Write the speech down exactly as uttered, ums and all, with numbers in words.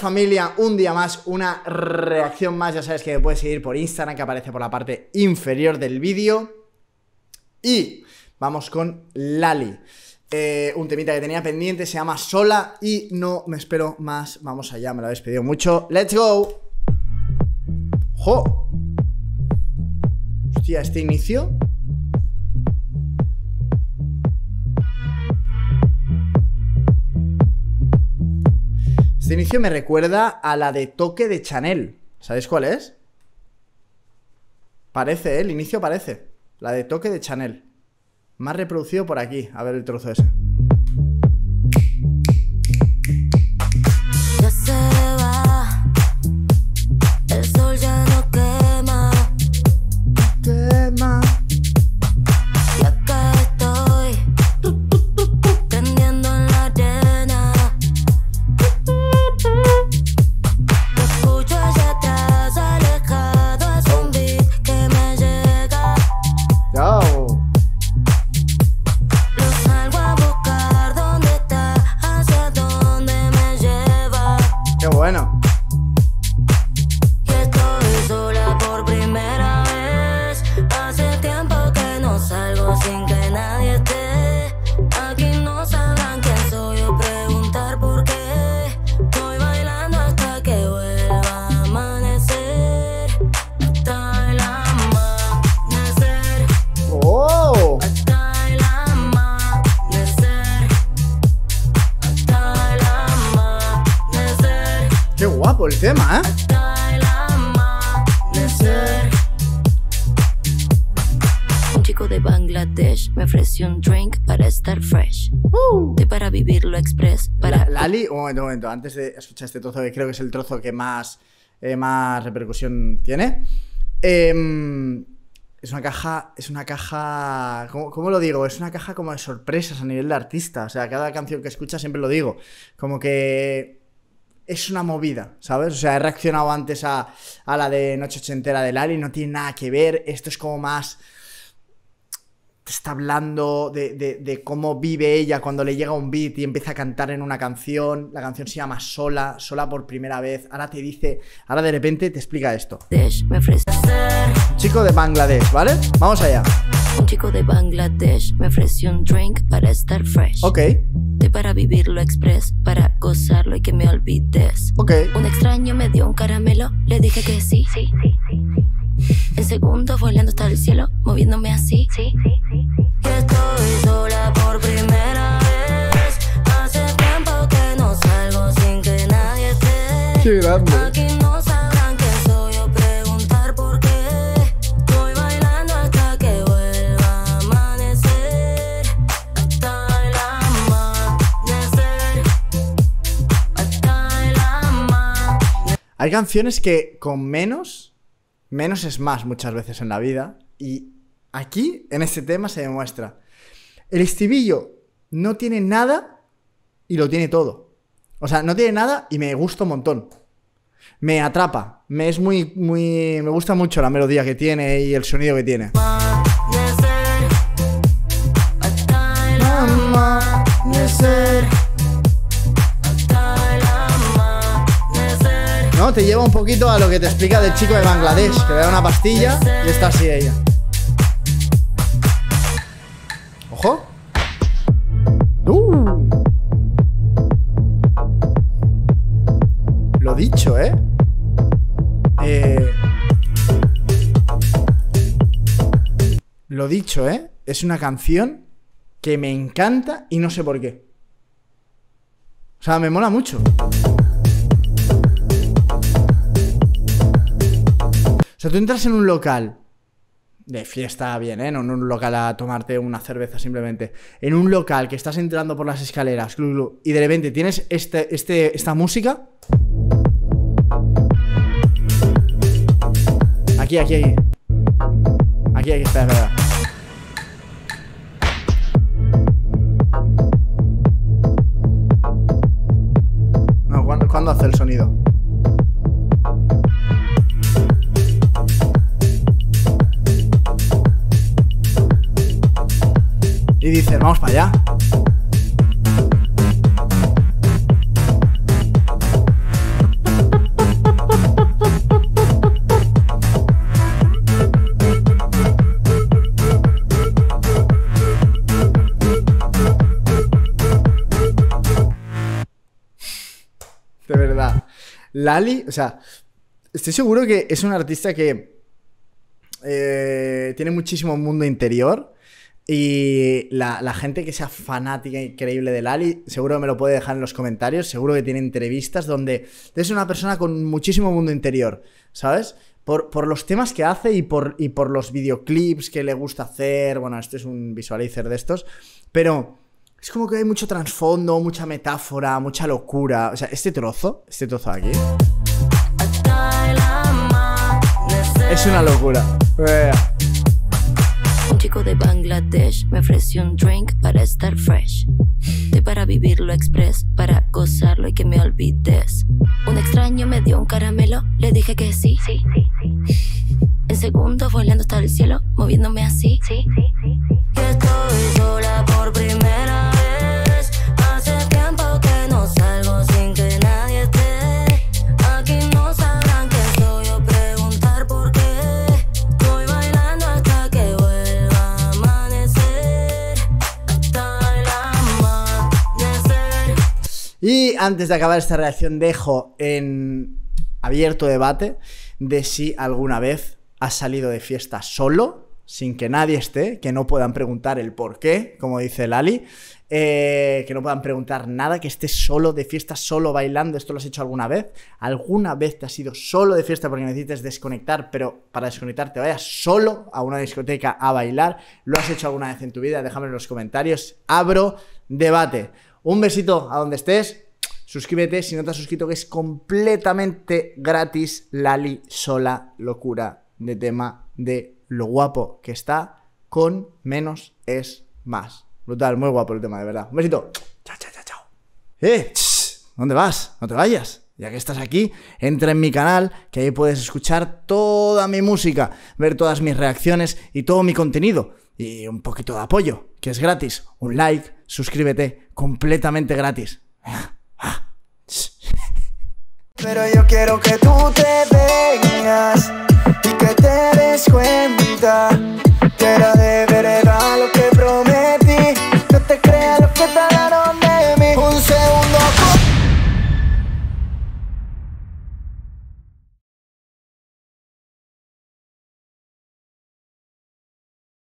familia, un día más, una reacción más. Ya sabes que me puedes seguir por Instagram, que aparece por la parte inferior del vídeo. Y vamos con Lali. Eh, un temita que tenía pendiente, se llama Sola y no me espero más. Vamos allá, me lo habéis pedido mucho. ¡Let's go! ¡Jo! Hostia, este inicio. Este inicio me recuerda a la de Toque de Chanel. ¿Sabéis cuál es? Parece, ¿eh? El inicio parece. La de Toque de Chanel. Más reproducido por aquí. A ver el trozo ese. Ya se va. El sol ya no quema. Quema. Y acá estoy. Prendiendo en la arena. Te escucho allá atrás, alejado. Es un beat que me llega. Yo. Lo salgo a buscar dónde está, hacia dónde me lleva. Qué bueno. Y estoy sola por primera vez. Hace tiempo que no salgo sin que nadie esté. Aquí no sabrán quién soy o preguntar por qué. Estoy bailando hasta que vuelva a amanecer. Hasta el amanecer. ¡Oh! Hasta el amanecer. Hasta el amanecer. ¡Qué guapo el tema, eh! Hasta el amanecer. Un chico de Bangladesh me ofreció un drink para estar fresh. Uh. Estoy para vivirlo express. Para La- Lali, un momento, un momento. Antes de escuchar este trozo, que creo que es el trozo que más, eh, más repercusión tiene. Eh, es una caja. Es una caja. ¿cómo, ¿Cómo lo digo? Es una caja como de sorpresas a nivel de artista. O sea, cada canción que escucha siempre lo digo. Como que. Es una movida, ¿sabes? O sea, he reaccionado antes a, a la de Noche Ochentera de Lali, no tiene nada que ver. Esto es como más. Te está hablando de, de, de cómo vive ella cuando le llega un beat y empieza a cantar en una canción. La canción se llama Sola, Sola por primera vez. Ahora te dice, ahora de repente te explica esto. Bangladesh me ofreció. Un chico de Bangladesh, ¿vale? Vamos allá. Un chico de Bangladesh me ofreció un drink para estar fresh. Ok, Estoy para vivirlo express, para gozarlo y que me olvides. ok. Un extraño me dio un caramelo, le dije que sí. Sí, sí, sí, sí. En segundos volando hasta el cielo, moviéndome así. Sí, sí, sí, sí. Y estoy sola por primera vez. Hace tiempo que no salgo sin que nadie esté. Qué grande. Aquí no sabrán quién soy o preguntar por qué. Estoy bailando hasta que vuelva a amanecer. Hasta el amanecer. Hasta el amanecer. Hay canciones que con menos, menos es más muchas veces en la vida. Y aquí, en este tema, se demuestra. El estribillo no tiene nada y lo tiene todo. O sea, no tiene nada y me gusta un montón. Me atrapa. Me es muy, muy. Me gusta mucho la melodía que tiene y el sonido que tiene. Amanecer. Hasta el amanecer. Hasta el amanecer. ¿No? Te lleva un poquito a lo que te explica del chico de Bangladesh, que le da una pastilla y está así ella. ¡Ojo! ¡Uh! Lo dicho, ¿eh? Eh... Lo dicho, ¿eh? Es una canción que me encanta y no sé por qué. O sea, me mola mucho. O sea, tú entras en un local de fiesta, bien, ¿eh? No en un local a tomarte una cerveza simplemente. En un local que estás entrando por las escaleras, glu, glu, y de repente tienes este, este, esta música. Aquí, aquí, aquí. Aquí, aquí, espera, espera. No, ¿cuándo, ¿cuándo hace el sonido? Y dices, vamos para allá. Lali, o sea, estoy seguro que es un artista que eh, tiene muchísimo mundo interior. Y la, la gente que sea fanática increíble de Lali, seguro que me lo puede dejar en los comentarios. Seguro que tiene entrevistas donde es una persona con muchísimo mundo interior, ¿sabes? Por, por los temas que hace y por, y por los videoclips que le gusta hacer. Bueno, este es un visualizer de estos. Pero es como que hay mucho trasfondo, mucha metáfora, mucha locura. O sea, este trozo, este trozo de aquí es una locura. Vea. Un chico de Bangladesh me ofreció un drink para estar fresh. Estoy para vivirlo express, para gozarlo y que me olvides. Un extraño me dio un caramelo, le dije que sí, sí, sí, sí. En segundos volando hasta el cielo, moviéndome así, sí, sí, sí, sí. Y estoy sola por primera vez. Hace tiempo que no salgo sin que nadie esté. Aquí no sabrán que soy yo, preguntar por qué. Estoy bailando hasta que vuelva a amanecer. Hasta el amanecer. Y antes de acabar esta reacción dejo en abierto debate de si alguna vez has salido de fiesta solo, sin que nadie esté, que no puedan preguntar el por qué, como dice Lali, eh, que no puedan preguntar nada, que estés solo de fiesta, solo bailando. ¿Esto lo has hecho alguna vez? ¿Alguna vez te has ido solo de fiesta porque necesites desconectar, pero para desconectar te vayas solo a una discoteca a bailar? ¿Lo has hecho alguna vez en tu vida? Déjame en los comentarios. Abro debate. Un besito a donde estés. Suscríbete si no te has suscrito, que es completamente gratis. Lali Sola, locura de tema, de lo guapo que está, con menos es más. Brutal, muy guapo el tema, de verdad. Un besito. Chao, chao, chao, chao. Eh, ch, ¿dónde vas? No te vayas. Ya que estás aquí, entra en mi canal, que ahí puedes escuchar toda mi música, ver todas mis reacciones y todo mi contenido. Y un poquito de apoyo, que es gratis. Un like, suscríbete, completamente gratis. Pero yo quiero que tú te vengas.